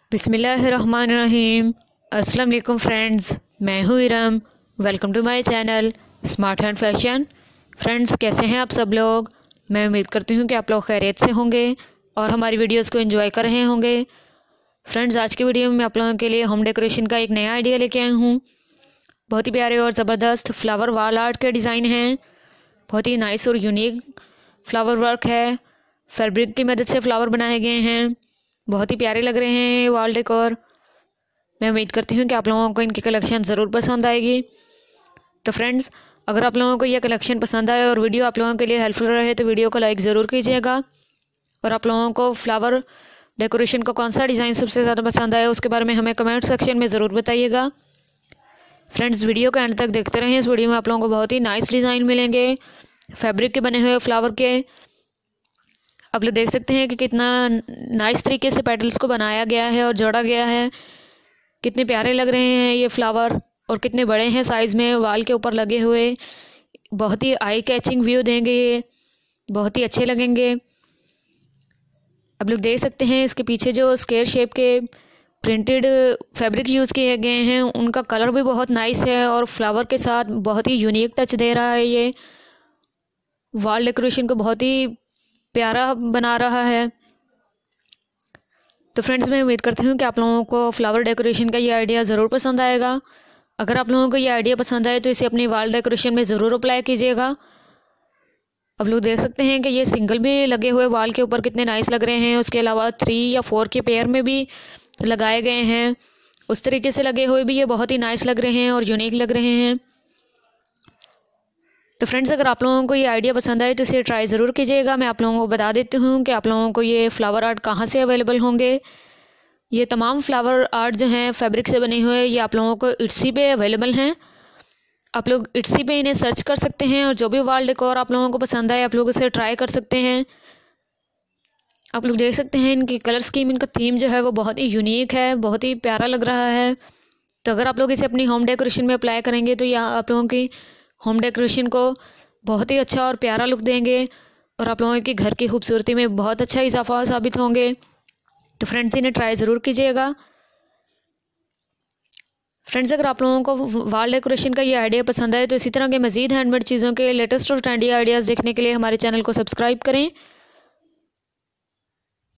बिस्मिल्लाहिर्रहमानिर्रहीम। अस्सलाम वालेकुम फ्रेंड्स, मैं हूँ Iram. Welcome to my channel smart hand fashion. Friends, कैसे हैं आप सब लोग? मैं उम्मीद करती हूँ कि आप लोग खैरियत से होंगे और हमारी वीडियोस को एंजॉय कर रहे होंगे। फ्रेंड्स, आज की वीडियो में मैं आप लोगों के लिए होम डेकोरेशन का एक नया आइडिया लेके आई हूँ। बहुत ही प्यारे और ज़बरदस्त फ्लावर वॉल आर्ट के डिज़ाइन हैं। बहुत ही नाइस और यूनिक फ्लावर वर्क है। फैब्रिक की मदद से फ्लावर बनाए गए हैं। बहुत ही प्यारे लग रहे हैं वॉल डेकोर। मैं उम्मीद करती हूँ कि आप लोगों को इनकी कलेक्शन ज़रूर पसंद आएगी। तो फ्रेंड्स, अगर आप लोगों को यह कलेक्शन पसंद आए और वीडियो आप लोगों के लिए हेल्पफुल रहे तो वीडियो को लाइक ज़रूर कीजिएगा। और आप लोगों को फ्लावर डेकोरेशन का कौन सा डिज़ाइन सबसे ज़्यादा पसंद आया उसके बारे में हमें कमेंट सेक्शन में ज़रूर बताइएगा। फ्रेंड्स, वीडियो को एंड तक देखते रहें। इस वीडियो में आप लोगों को बहुत ही नाइस डिज़ाइन मिलेंगे फैब्रिक के बने हुए फ्लावर के। आप लोग देख सकते हैं कि कितना नाइस तरीके से पेटल्स को बनाया गया है और जोड़ा गया है। कितने प्यारे लग रहे हैं ये फ्लावर और कितने बड़े हैं साइज़ में, वॉल के ऊपर लगे हुए। बहुत ही आई कैचिंग व्यू देंगे ये, बहुत ही अच्छे लगेंगे। आप लोग देख सकते हैं इसके पीछे जो स्क्वायर शेप के प्रिंटेड फैब्रिक यूज़ किए गए हैं उनका कलर भी बहुत नाइस है और फ्लावर के साथ बहुत ही यूनिक टच दे रहा है। ये वॉल डेकोरेशन को बहुत ही प्यारा बना रहा है। तो फ्रेंड्स, मैं उम्मीद करती हूँ कि आप लोगों को फ्लावर डेकोरेशन का ये आइडिया ज़रूर पसंद आएगा। अगर आप लोगों को ये आइडिया पसंद आए तो इसे अपनी वॉल डेकोरेशन में ज़रूर अप्लाई कीजिएगा। आप लोग देख सकते हैं कि ये सिंगल भी लगे हुए वॉल के ऊपर कितने नाइस लग रहे हैं। उसके अलावा 3 या 4 के पेयर में भी लगाए गए हैं। उस तरीके से लगे हुए भी ये बहुत ही नाइस लग रहे हैं और यूनिक लग रहे हैं। तो फ्रेंड्स, अगर आप लोगों को ये आइडिया पसंद आए तो इसे ट्राई ज़रूर कीजिएगा। मैं आप लोगों को बता देती हूँ कि आप लोगों को ये फ्लावर आर्ट कहाँ से अवेलेबल होंगे। ये तमाम फ्लावर आर्ट जो हैं फैब्रिक से बने हुए ये आप लोगों को इट्सी पे अवेलेबल हैं। आप लोग इट्सी पे इन्हें सर्च कर सकते हैं और जो भी वॉल डेकोर आप लोगों को पसंद आए आप लोग इसे ट्राई कर सकते हैं। आप लोग देख सकते हैं इनकी कलर स्कीम, इनका थीम जो है वो बहुत ही यूनिक है, बहुत ही प्यारा लग रहा है। तो अगर आप लोग इसे अपनी होम डेकोरेशन में अप्लाई करेंगे तो यह आप लोगों की होम डेकोरेशन को बहुत ही अच्छा और प्यारा लुक देंगे और आप लोगों के घर की खूबसूरती में बहुत अच्छा इजाफा साबित होंगे। तो फ्रेंड्स, इन्हें ट्राई ज़रूर कीजिएगा। फ्रेंड्स, अगर आप लोगों को वॉल डेकोरेशन का ये आइडिया पसंद आए तो इसी तरह के मज़ीद हैंडमेड चीज़ों के लेटेस्ट और ट्रेंडी आइडियाज़ देखने के लिए हमारे चैनल को सब्सक्राइब करें।